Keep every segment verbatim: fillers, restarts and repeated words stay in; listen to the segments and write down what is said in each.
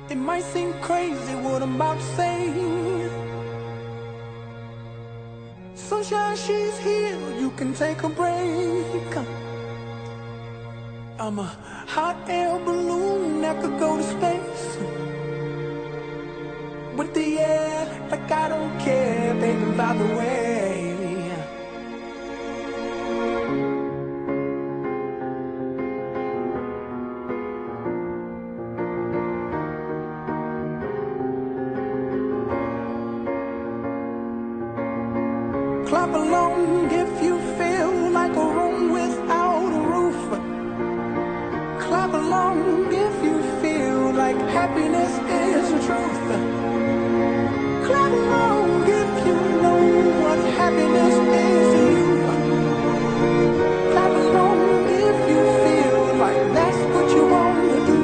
It might seem crazy what I'm about to say. Sunshine, she's here, you can take a break. I'm a hot air balloon that could go to space. With the air, like I don't care, baby, by the way. Clap along if you feel like a room without a roof. Clap along if you feel like happiness is the truth. Clap along if you know what happiness is to you. Clap along if you feel like that's what you want to do.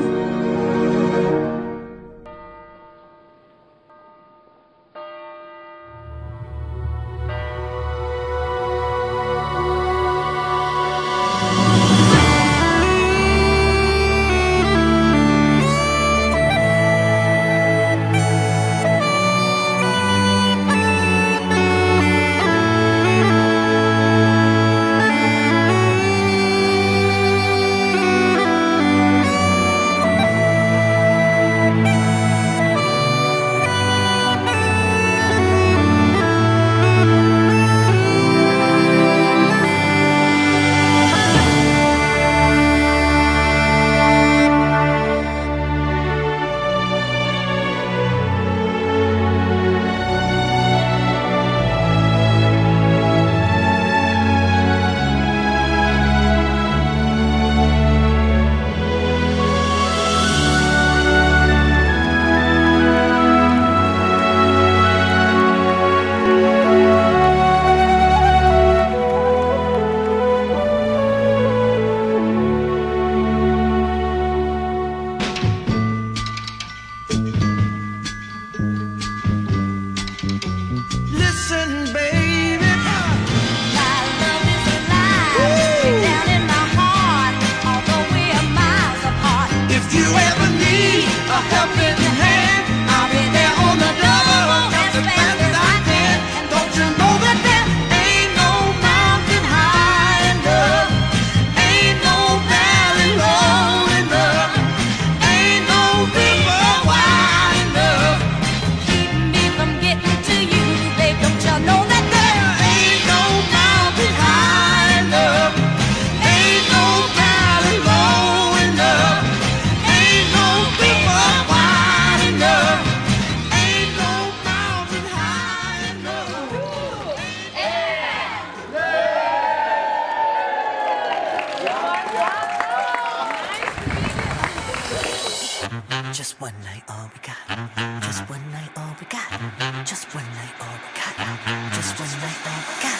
Just one night, all we got. Just one night, all we got. Just one night, all we got. Just one night, all we got.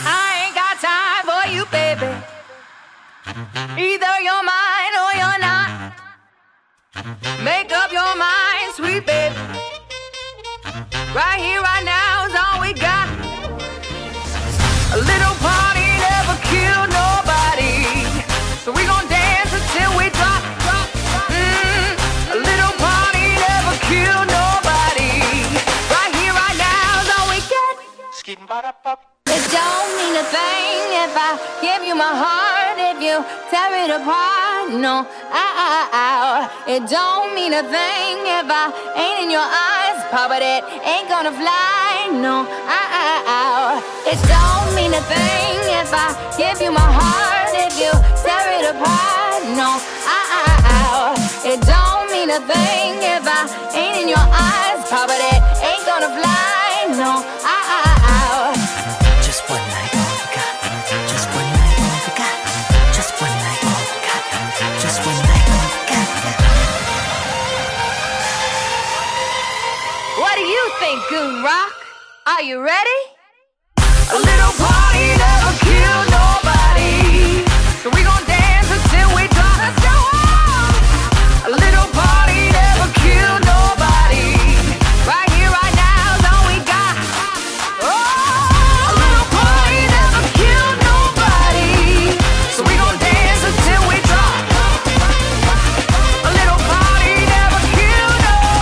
I ain't got time for you, baby. Either you're mine or you're not. Make up your mind, sweet baby. Right here, right now is all we got. A little party never killed nobody, so we gon' dance until we drop. Mm, a little party never killed nobody. Right here, right now is all we got. It don't mean a thing if I give you my heart, if you tear it apart. No, ow, ow, ow. It don't mean a thing if I ain't in your eyes, Papa, that ain't gonna fly. No, ow, ow, ow. It don't mean a thing if I give you my heart, if you tear it apart. No, ow, ow, ow. It don't mean a thing if I ain't in your eyes, Papa, that ain't gonna fly. No, ow, ow, ow. Just one night, all we got. Just one night, all we got. Just one night, all we got. Just one night, all we got. What do you think, Goon Rock? Are you ready? A little party never killed nobody, so we gon' dance until we drop. Let's go on. A little party never killed nobody. Right here, right now is all we got. Oh, a little party never killed nobody, so we gon' dance until we drop. A little party never killed nobody.